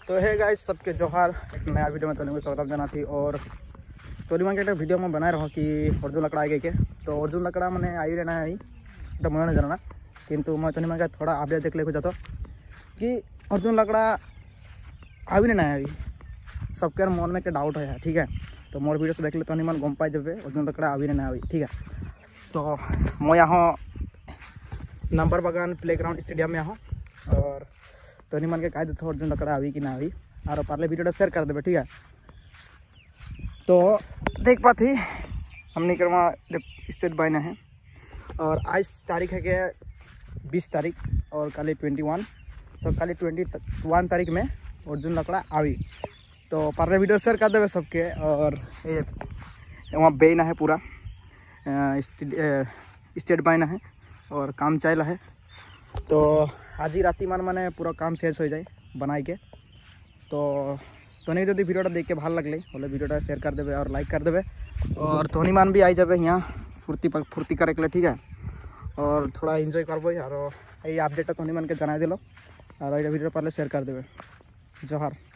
तो है गाइस सबके जोहार एक नया वीडियो में तोनी स्वागत जाना थी। और तोनी मांगे वीडियो में बना रहा कि अर्जुन लकड़ा आई गई तो अर्जुन लकड़ा मैंने आई रहना है मन नहीं जाना किंतु मैं तोनी मांगे थोड़ा अपडेट देख ले जाता कि अर्जुन लकड़ा आई नहीं अभी सबके मन में डाउट है। ठीक है, तो मोर वीडियो से देख ले तोनी मन गम पाई जब अर्जुन लकड़ा आई नहीं अभी। ठीक है, तो मैं यहाँ नंबर बागान प्लेग्राउंड स्टेडियम में यहाँ और तोनी मन के कह देते अर्जुन लकड़ा अभी कि ना अभी और पार्ले वीडियो शेयर कर देवे। ठीक है, तो देख पाती हमने करमा स्टेट बाइना है और आज तारीख है कि 20 तारीख और कल 21 तो कल 21 तारीख में अर्जुन लकड़ा आवी तो पार्ले वीडियो शेयर कर देवे सबके। और ये वहाँ बेना है पूरा स्टेट बाइना है और काम चल है तो आज ही राति मान माने पूरा काम शेष हो जाए बनाई के। तो तोनी जब वीडियो देख के भल लगले बोले वीडियो शेयर कर देवे और लाइक कर देवे और तोनी मान भी आई जाए यहाँ फुर्ती करे के लिए। ठीक है, और थोड़ा एंजॉय करबो और ये अपडेट तोनी मन के जना दिलो और वीडियो पर शेयर कर देवे। जोहार।